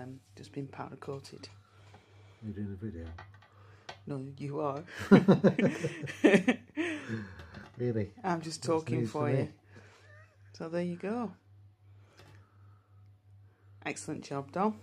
just been powder coated. You're doing a video? No, you are. Really? I'm just talking for you. So there you go. Excellent job, Dom.